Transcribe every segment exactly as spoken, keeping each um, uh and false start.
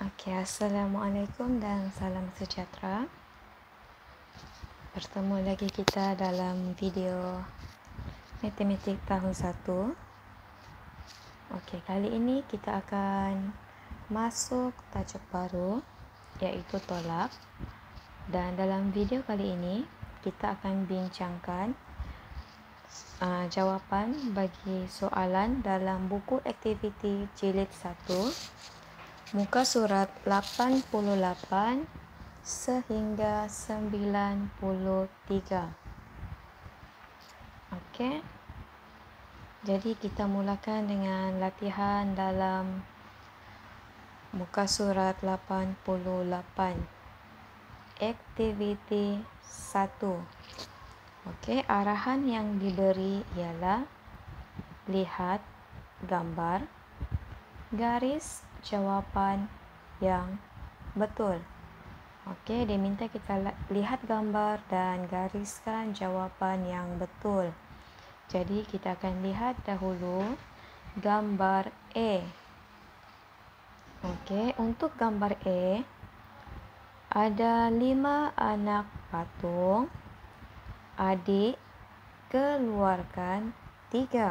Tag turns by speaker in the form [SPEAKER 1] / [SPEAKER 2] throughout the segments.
[SPEAKER 1] Okey, Assalamualaikum dan salam sejahtera. Bertemu lagi kita dalam video matematik tahun satu. Okey, kali ini kita akan masuk tajuk baru iaitu tolak. Dan dalam video kali ini kita akan bincangkan uh, jawapan bagi soalan dalam buku aktiviti jilid satu. Muka surat lapan puluh lapan sehingga sembilan puluh tiga. Okey. Jadi kita mulakan dengan latihan dalam muka surat lapan puluh lapan. Aktiviti satu. Okey, arahan yang diberi ialah lihat gambar, garis jawapan yang betul. Okey, dia minta kita lihat gambar dan gariskan jawapan yang betul. Jadi kita akan lihat dahulu gambar A. Okey, untuk gambar A ada lima anak patung. Adik keluarkan tiga.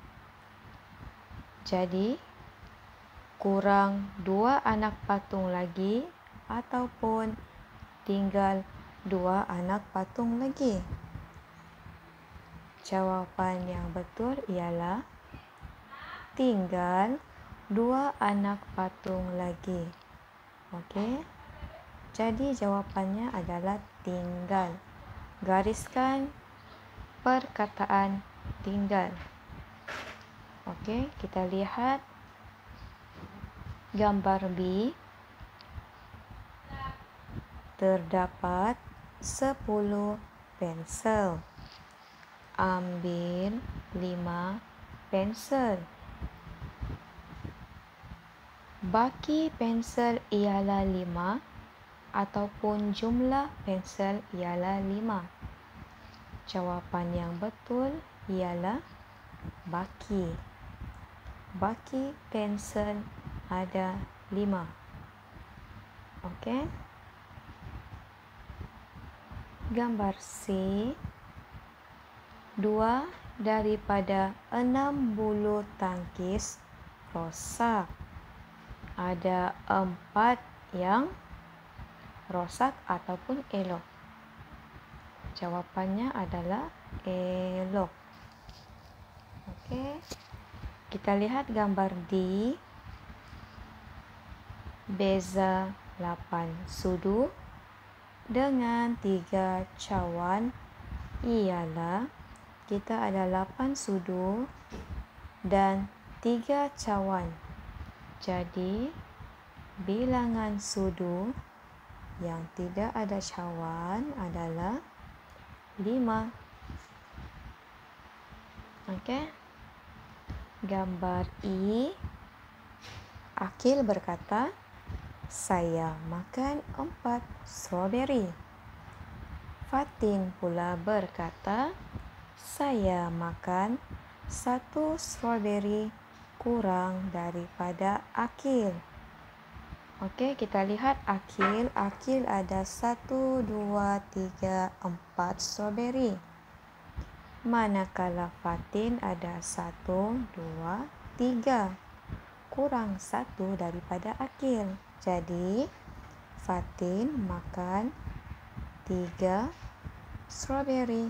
[SPEAKER 1] Jadi kurang dua anak patung lagi ataupun tinggal dua anak patung lagi. Jawapan yang betul ialah tinggal dua anak patung lagi. Okey. Jadi jawapannya adalah tinggal. Gariskan perkataan tinggal. Okey, kita lihat gambar B. Terdapat sepuluh pensel. Ambil lima pensel. Baki pensel ialah lima ataupun jumlah pensel ialah lima. Jawapan yang betul ialah baki. Baki pensel ada lima. Okey. Gambar C. Dua daripada enam bulu tangkis rosak. Ada empat yang rosak ataupun elok. Jawapannya adalah elok. Okey. Kita lihat gambar D. Beza lapan sudu dengan tiga cawan ialah kita ada lapan sudu dan tiga cawan. Jadi bilangan sudu yang tidak ada cawan adalah lima. Okey. Gambar E. Akil berkata, saya makan empat strawberry. Fatin pula berkata, saya makan satu strawberry kurang daripada Akil. Okey, kita lihat Akil. Akil ada satu, dua, tiga, empat strawberry. Manakala Fatin ada satu, dua, tiga. Kurang satu daripada Akil. Jadi, Fatin makan tiga strawberry.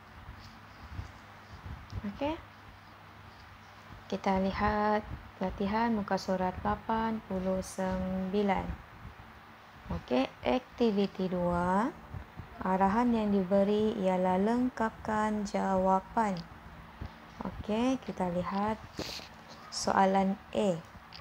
[SPEAKER 1] Okey. Kita lihat latihan muka surat lapan puluh sembilan. Okey, aktiviti dua. Arahan yang diberi ialah lengkapkan jawapan. Okey, kita lihat soalan A.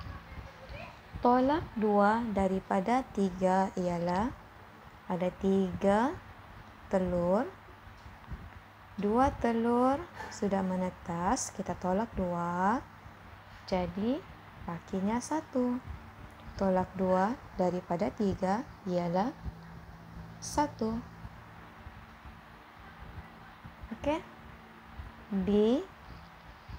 [SPEAKER 1] Tolak dua daripada tiga ialah ada tiga telur. Dua telur sudah menetas, kita tolak dua. Jadi, bakinya satu. Tolak dua daripada tiga ialah satu. Okey. B.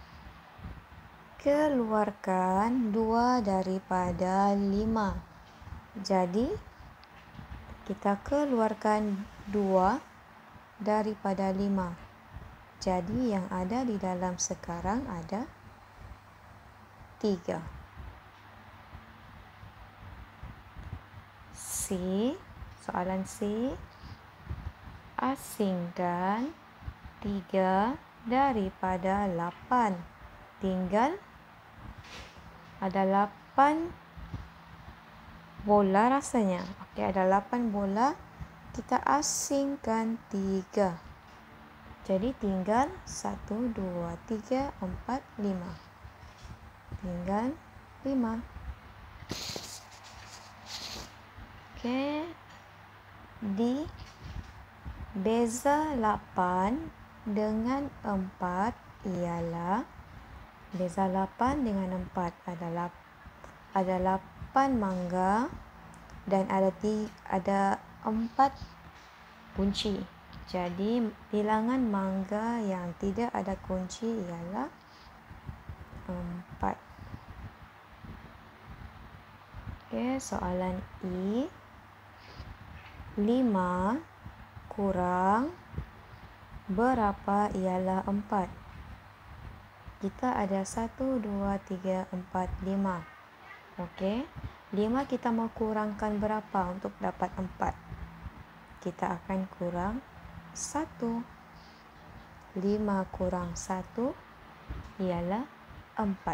[SPEAKER 1] Keluarkan dua daripada lima. Jadi kita keluarkan dua daripada lima. Jadi yang ada di dalam sekarang ada tiga. C, soalan C. Asingkan tiga daripada lapan. Tinggal ada lapan bola rasanya. Okey, ada lapan bola. Kita asingkan tiga. Jadi tinggal satu, dua, tiga, empat, lima. Tinggal lima. Okey. D. Beza lapan dengan empat ialah, beza lapan dengan empat adalah ada lapan mangga dan ada tiga, ada empat kunci. Jadi bilangan mangga yang tidak ada kunci ialah empat. Okey, soalan E. lima kurang berapa ialah empat. Kita ada satu, dua, tiga, empat, lima. Okey, lima kita mau kurangkan berapa untuk dapat empat? Kita akan kurang satu. lima kurang satu ialah empat.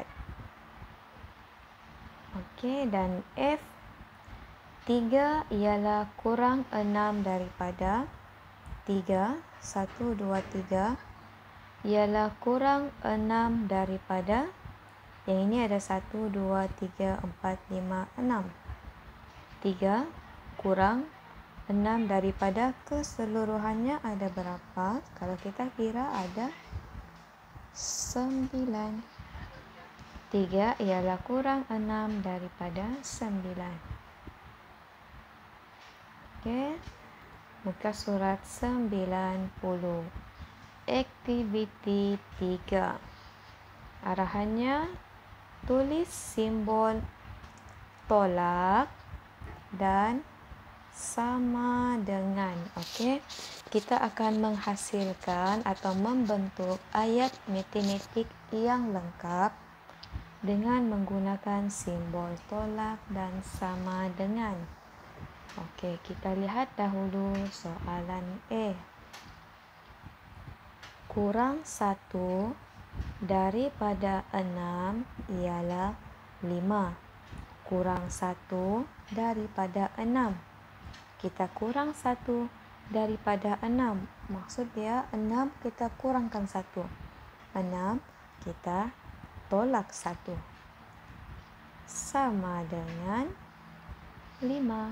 [SPEAKER 1] Okey, dan F. tiga ialah kurang enam daripada tiga. satu, dua, tiga ialah kurang enam daripada, yang ini ada satu, dua, tiga, empat, lima, enam. tiga kurang enam daripada keseluruhannya ada berapa? Kalau kita kira ada sembilan. tiga ialah kurang enam daripada sembilan. Okey, muka surat sembilan puluh. Aktiviti tiga. Arahannya, tulis simbol tolak dan sama dengan. Okey, kita akan menghasilkan atau membentuk ayat matematik yang lengkap dengan menggunakan simbol tolak dan sama dengan. Okey, kita lihat dahulu soalan A. Kurang satu daripada enam ialah lima. Kurang satu daripada enam. Kita kurang satu daripada enam. Maksud dia enam kita kurangkan satu. enam kita tolak satu. Sama dengan lima.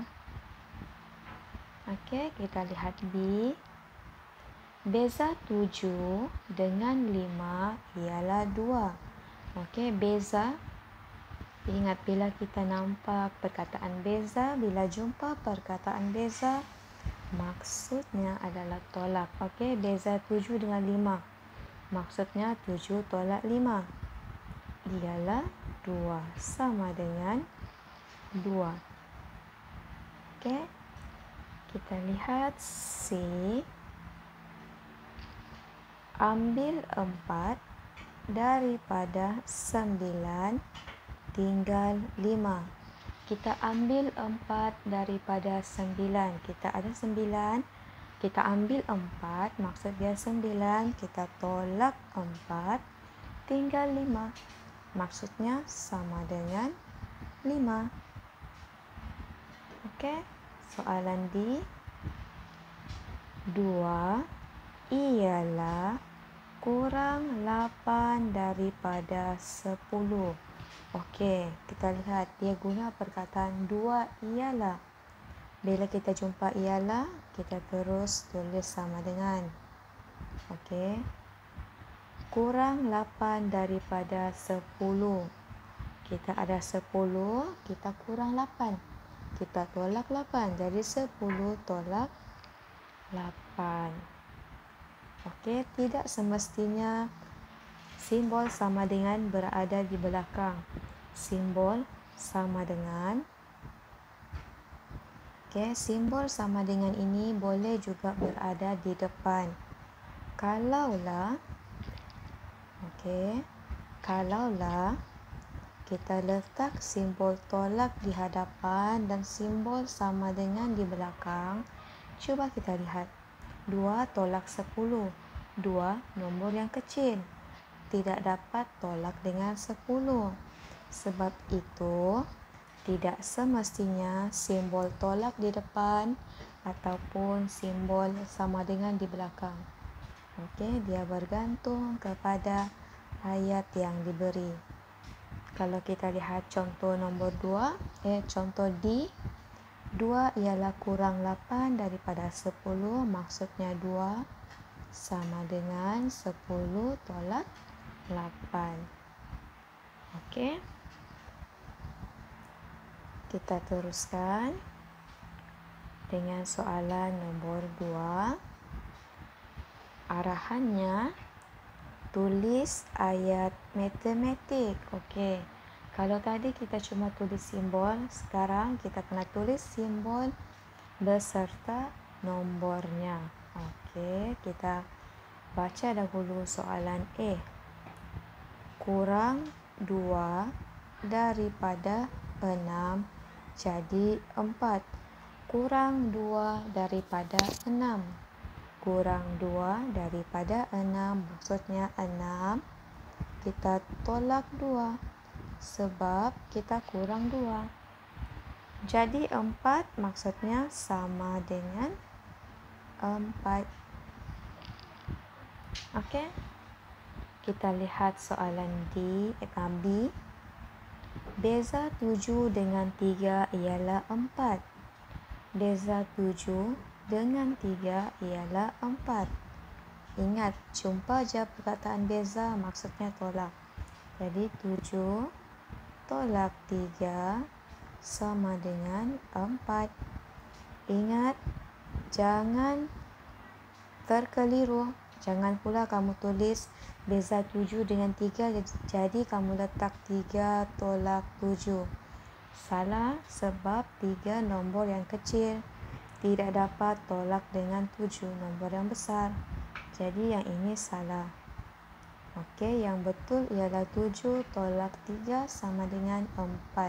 [SPEAKER 1] Okey, kita lihat B. Beza tujuh dengan lima ialah dua. Okey, beza. Ingat bila kita nampak perkataan beza, bila jumpa perkataan beza, maksudnya adalah tolak. Okey, beza tujuh dengan lima. Maksudnya tujuh tolak lima ialah dua. Sama dengan dua. Okey. Kita lihat C. Ambil empat daripada sembilan tinggal lima. Kita ambil empat daripada sembilan. Kita ada sembilan. Kita ambil empat. Maksud dia sembilan. Kita tolak empat. Tinggal lima. Maksudnya sama dengan lima. Okey. Soalan D. dua ialah kurang lapan daripada sepuluh. Okey, kita lihat dia guna perkataan dua ialah. Bila kita jumpa ialah, kita terus tulis sama dengan. Okey. Kurang lapan daripada sepuluh. Kita ada sepuluh, kita kurang lapan. Kita tolak lapan. Jadi sepuluh tolak lapan. Okey, tidak semestinya simbol sama dengan berada di belakang. Simbol sama dengan Okey, simbol sama dengan ini boleh juga berada di depan. Kalaulah okey, kalaulah kita letak simbol tolak di hadapan dan simbol sama dengan di belakang, cuba kita lihat. dua tolak sepuluh. dua nombor yang kecil. Tidak dapat tolak dengan sepuluh. Sebab itu, tidak semestinya simbol tolak di depan ataupun simbol sama dengan di belakang. Okey, dia bergantung kepada ayat yang diberi. Kalau kita lihat contoh nombor dua, eh contoh D, dua ialah kurang lapan daripada sepuluh, maksudnya dua sama dengan sepuluh tolak lapan. Okey. Kita teruskan dengan soalan nombor dua. Arahannya, tulis ayat matematik. Okey. Kalau tadi kita cuma tulis simbol, sekarang kita kena tulis simbol beserta nombornya. Okey, kita baca dahulu soalan A. Kurang dua daripada enam jadi empat. Kurang dua daripada enam. Kurang dua daripada enam, maksudnya enam. Kita tolak dua sebab kita kurang dua. Jadi empat maksudnya sama dengan empat. Okey. Kita lihat soalan D, eh, B. Beza tujuh dengan tiga ialah empat. Beza tujuh dengan tiga ialah empat. Ingat, jumpa je perkataan beza maksudnya tolak. Jadi tujuh tolak tiga sama dengan empat. Ingat, jangan terkeliru. Jangan pula kamu tulis beza tujuh dengan tiga, jadi kamu letak tiga tolak tujuh. Salah, sebab tiga nombor yang kecil. Tidak dapat tolak dengan tujuh, nombor yang besar. Jadi yang ini salah. Okey, yang betul ialah tujuh tolak tiga sama dengan empat.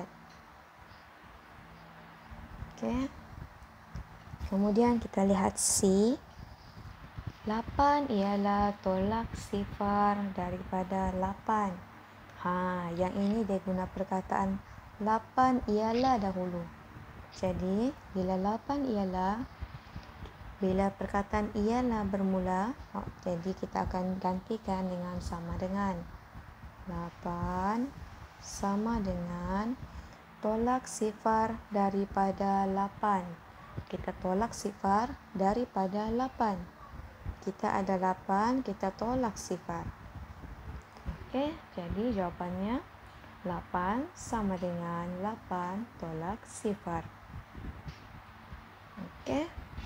[SPEAKER 1] Okey. Kemudian kita lihat C. lapan ialah tolak sifar daripada lapan. Ha, yang ini dia guna perkataan lapan ialah dahulu. Jadi, bila lapan ialah, bila perkataan ialah bermula, oh, jadi kita akan gantikan dengan sama dengan. lapan sama dengan tolak sifar daripada lapan. Kita tolak sifar daripada lapan. Kita ada lapan, kita tolak sifar. Okey, jadi jawapannya lapan sama dengan lapan tolak sifar. Okey.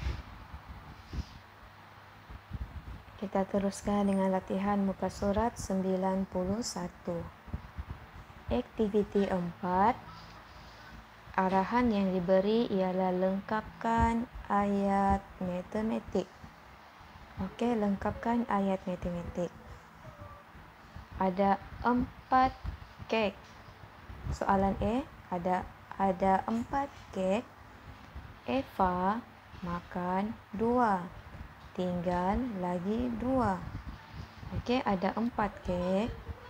[SPEAKER 1] Kita teruskan dengan latihan muka surat sembilan puluh satu. Aktiviti empat. Arahan yang diberi ialah lengkapkan ayat matematik. Okey, lengkapkan ayat matematik. Ada empat kek. Soalan A, ada ada empat kek. Eva makan dua. Tinggal lagi dua. Okey, ada empat kek.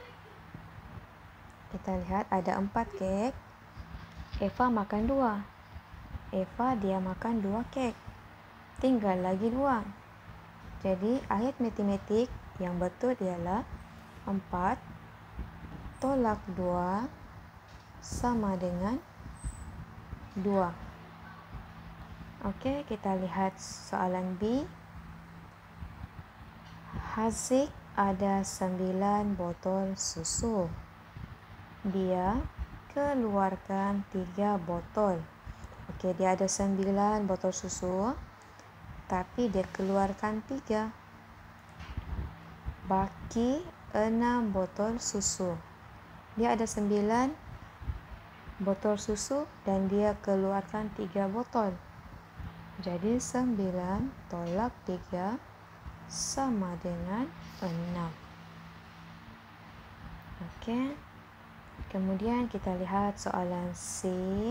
[SPEAKER 1] Kita lihat ada empat kek. Eva makan dua. Eva dia makan dua kek. Tinggal lagi dua. Jadi ayat matematik yang betul ialah empat tolak dua sama dengan dua. Okey, kita lihat soalan B. Haziq ada sembilan botol susu. Dia keluarkan tiga botol. Okey, dia ada sembilan botol susu, tapi dia keluarkan tiga. Baki enam botol susu. Dia ada sembilan botol susu dan dia keluarkan tiga botol. Jadi sembilan tolak tiga sama dengan enam. Okey. Kemudian kita lihat soalan C.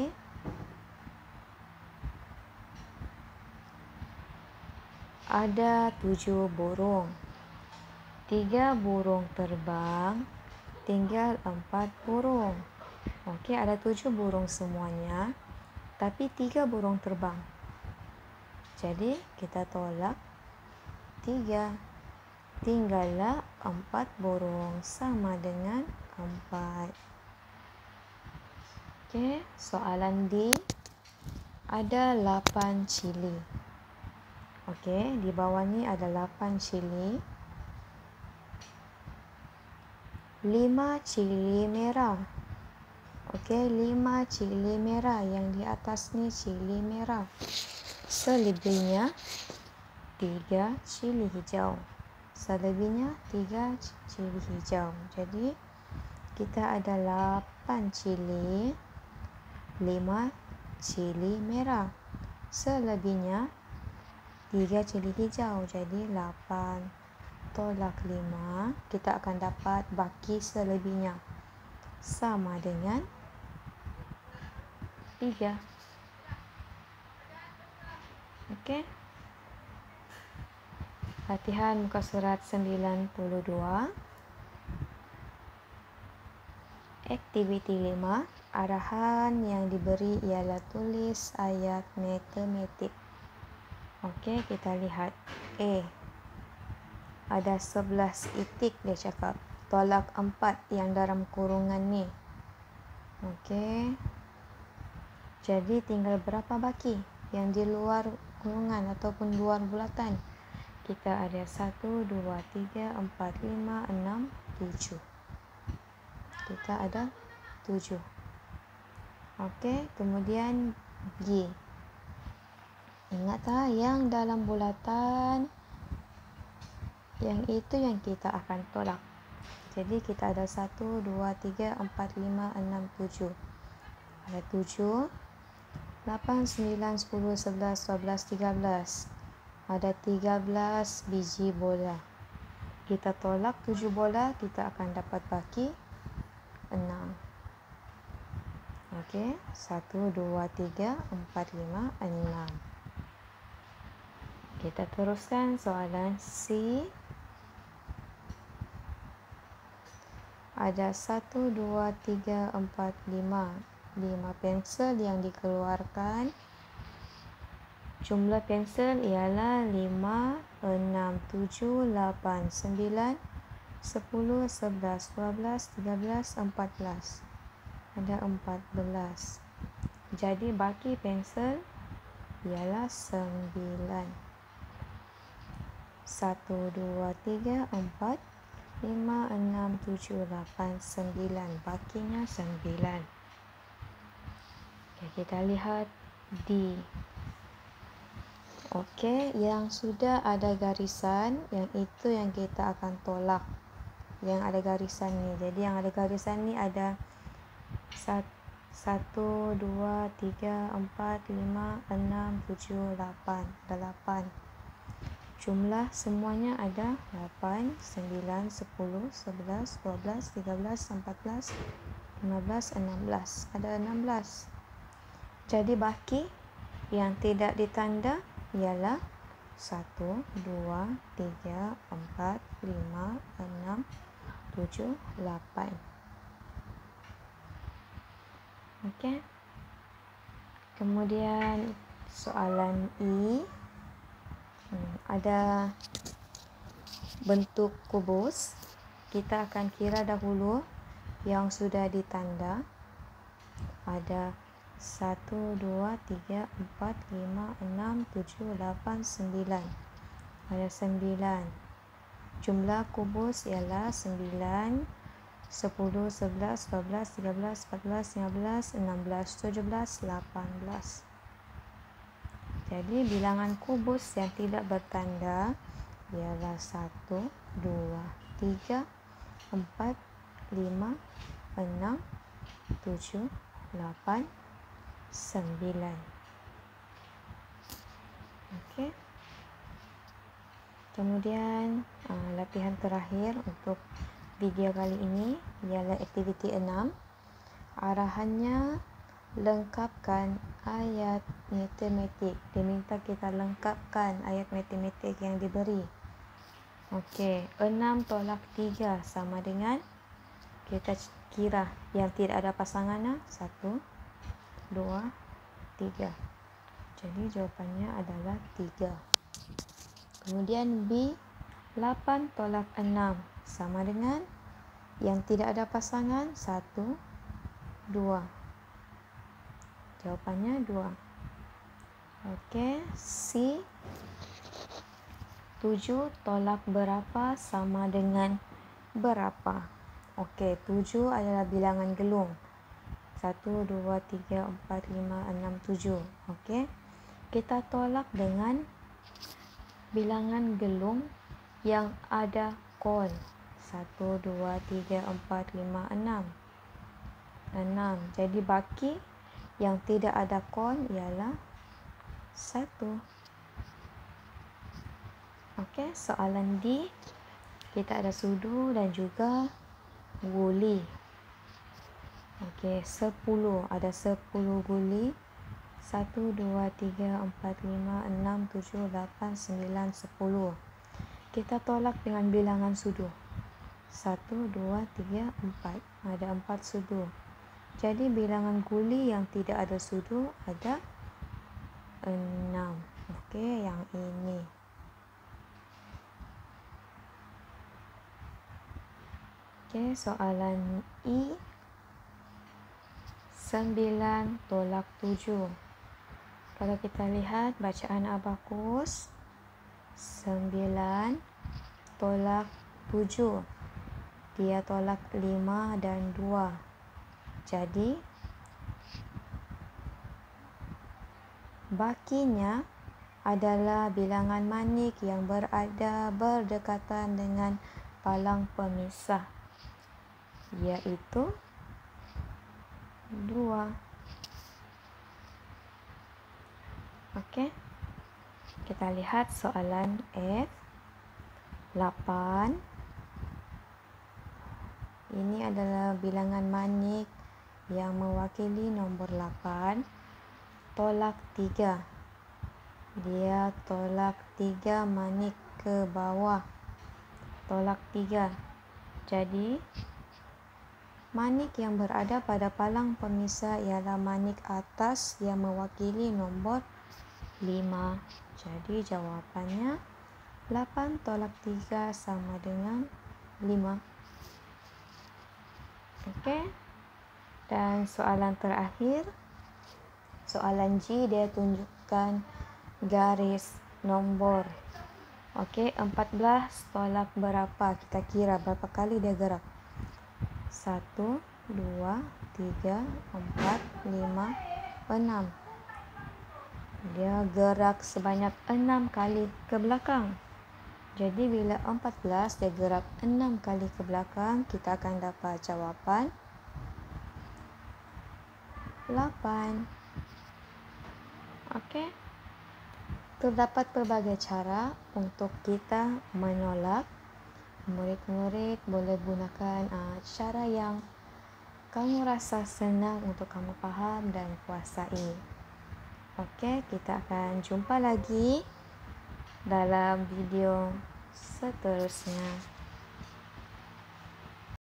[SPEAKER 1] Ada tujuh burung. Tiga burung terbang, tinggal empat burung. Okey, ada tujuh burung semuanya, tapi tiga burung terbang. Jadi kita tolak tiga. Tinggallah empat burung sama dengan empat. Okey, soalan D. Ada lapan cili. Okey, di bawah ni ada lapan cili. Lima cili merah. Okey, lima cili merah. Yang di atas ni cili merah. Selebihnya tiga cili hijau. Selebihnya tiga cili hijau. Jadi kita ada lapan cili, lima cili merah. Selebihnya tiga cili hijau. Jadi lapan tolak lima, kita akan dapat baki selebihnya sama dengan tiga. Okey. Latihan muka surat sembilan puluh dua. Aktiviti lima. Arahan yang diberi ialah tulis ayat matematik. Okey, kita lihat. A. Ada sebelas itik, dia cakap. Tolak empat yang dalam kurungan ni. Okey. Jadi tinggal berapa baki yang di luar kurungan ataupun luar bulatan? Kita ada satu, dua, tiga, empat, lima, enam, tujuh. Kita ada tujuh. Okey, kemudian G. Ingat tak, yang dalam bulatan, yang itu yang kita akan tolak. Jadi kita ada satu, dua, tiga, empat, lima, enam, tujuh. Ada tujuh, lapan, sembilan, sepuluh, sebelas, dua belas, tiga belas. Ada tiga belas biji bola. Kita tolak tujuh bola, kita akan dapat baki enam. Okey, satu, dua, tiga, empat, lima, enam. Kita teruskan soalan C. Ada satu, dua, tiga, empat, lima. lima pensel yang dikeluarkan. Jumlah pensel ialah lima, enam, tujuh, lapan, sembilan, sepuluh, sebelas, dua belas, tiga belas, empat belas. Ada empat belas. Jadi baki pensel ialah sembilan. satu, dua, tiga, empat, lima, enam, tujuh, lapan, sembilan. Bakinya sembilan. Okay, kita lihat D. Okey, yang sudah ada garisan, yang itu yang kita akan tolak. Yang ada garisan ni. Jadi yang ada garisan ni ada satu, dua, tiga, empat, lima, enam, tujuh, lapan. Ada lapan. Jumlah semuanya ada lapan, sembilan, sepuluh, sebelas, dua belas, tiga belas, empat belas, lima belas, enam belas. Ada enam belas. Jadi baki yang tidak ditanda ialah satu, dua, tiga, empat, lima, enam, tujuh, lapan. Okey. Kemudian soalan E. Hmm, ada bentuk kubus. Kita akan kira dahulu yang sudah ditanda. Ada satu, dua, tiga, empat, lima, enam, tujuh, lapan, sembilan. Ada sembilan. Jumlah kubus ialah sembilan, sepuluh, sebelas, dua belas, tiga belas, empat belas, lima belas, enam belas, tujuh belas, lapan belas. Jadi bilangan kubus yang tidak bertanda ialah satu, dua, tiga, empat, lima, enam, tujuh, lapan, sembilan. Okey. Kemudian uh, latihan terakhir untuk video kali ini ialah aktiviti enam. Arahannya lengkapkan ayat matematik. Diminta kita lengkapkan ayat matematik yang diberi. Okey, enam tolak tiga sama dengan, kita kira yang tidak ada pasangannya, satu, dua, tiga. Jadi jawapannya adalah tiga. Kemudian B, lapan tolak enam sama dengan, yang tidak ada pasangan, satu, dua. Jawapannya dua. Okey, C, tujuh tolak berapa sama dengan berapa? Okey, tujuh adalah bilangan gelung. satu, dua, tiga, empat, lima, enam, tujuh. Okey. Kita tolak dengan bilangan gelung yang ada kon. satu, dua, tiga, empat, lima, enam. enam. Jadi baki yang tidak ada kon ialah satu. Okey, soalan D, kita ada sudu dan juga guli. Okey, sepuluh. Ada sepuluh guli. satu, dua, tiga, empat, lima, enam, tujuh, lapan, sembilan, sepuluh. Kita tolak dengan bilangan sudu. satu, dua, tiga, empat. Ada empat sudu. Jadi bilangan guli yang tidak ada sudu ada enam. Okey, yang ini. Okey, soalan E, sembilan tolak tujuh. Kalau kita lihat bacaan abakus, sembilan tolak tujuh. Dia tolak lima dan dua. Jadi, bakinya adalah bilangan manik yang berada berdekatan dengan palang pemisah, iaitu dua. Okey. Kita lihat soalan F, lapan. Ini adalah bilangan manik yang mewakili nombor lapan. Tolak tiga. Dia tolak tiga manik ke bawah. Tolak tiga. Jadi, manik yang berada pada palang pemisah ialah manik atas yang mewakili nombor lima. Jadi jawapannya lapan tolak tiga sama dengan lima. Okey. Dan soalan terakhir, soalan G, dia tunjukkan garis nombor. Okey, empat belas tolak berapa? Kita kira berapa kali dia gerak. satu, dua, tiga, empat, lima, enam. Dia gerak sebanyak enam kali ke belakang. Jadi bila empat belas dia gerak enam kali ke belakang, kita akan dapat jawapan lapan. Okey. Terdapat pelbagai cara untuk kita menolak. Murid-murid boleh gunakan uh, cara yang kamu rasa senang untuk kamu faham dan kuasai. Okey, kita akan jumpa lagi dalam video seterusnya.